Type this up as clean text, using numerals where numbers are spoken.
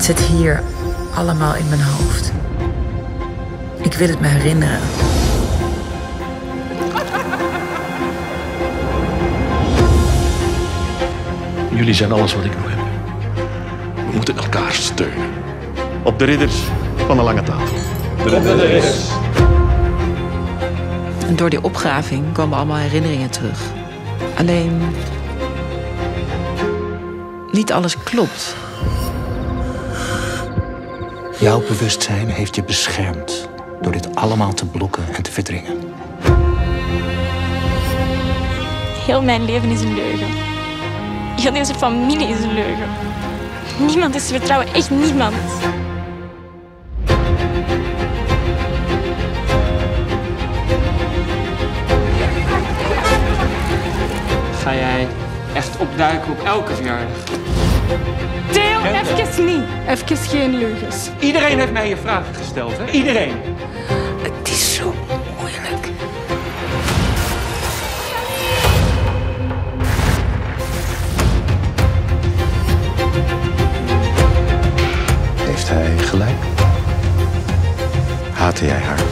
zit hier allemaal in mijn hoofd. Ik wil het me herinneren. Jullie zijn alles wat ik nog heb. We moeten elkaar steunen. Op de ridders van de lange tafel. De ridders. En door die opgraving komen allemaal herinneringen terug. Alleen... niet alles klopt. Jouw bewustzijn heeft je beschermd door dit allemaal te blokken en te verdringen. Heel mijn leven is een leugen. Heel deze familie is een leugen. Niemand is te vertrouwen, echt niemand. Ga jij echt opduiken op elke verjaardag? Theo, even niet. Even geen leugens. Iedereen heeft mij je vragen gesteld, hè? Iedereen. Het is zo moeilijk. Heeft hij gelijk? Haatte jij haar?